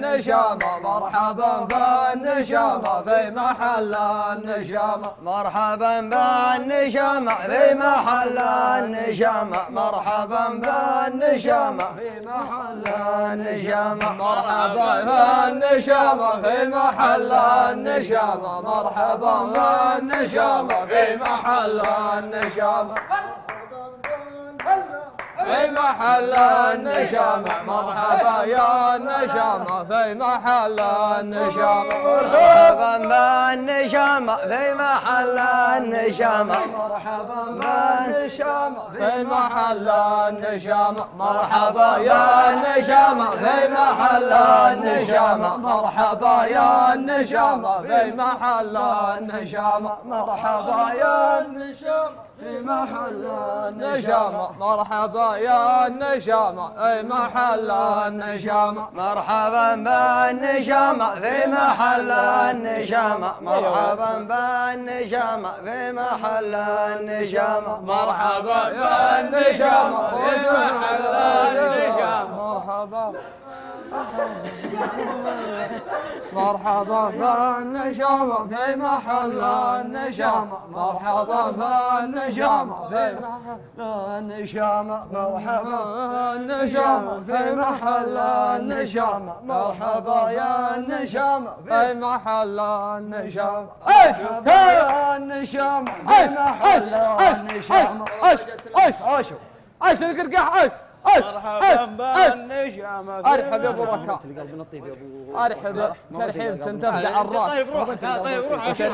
النشامة مرحبا بالنشامة في محل النشامة مرحبا بالنشامة في محل النشامة مرحبا بالنشامة في محل النشامة مرحبا بالنشامة في محل النشامة مرحبا بالنشامة في محل النشامة في محل النشامة مرحبا يا النشامة في محل النشامة مرحبا بالنشامة في محل النشامة مرحبا بالنشامة في محل النشامة مرحبا يا النشامة في محل النشامة مرحبا يا النشامة في محل النشامة مرحبا يا النشامة في محل النشامة مرحبا يا النشامة في محل النشامة مرحبا بالنشامة في محل النشامة مرحبا بالنشامة في محل النشامة مرحبا يا النشامة في محل النشامة مرحبا مرحبا بالنشامة في محل النشامة مرحبا بالنشامة في محل النشامة مرحبا النشامة في محل النشامة مرحبا يا النشامة في محل النشامة النشامة في محل النشامة عش القرقاح مرحبا بالنشامة ارحب يا ابو بكر ارحب ترحيب تنتفع الراس. طيب روح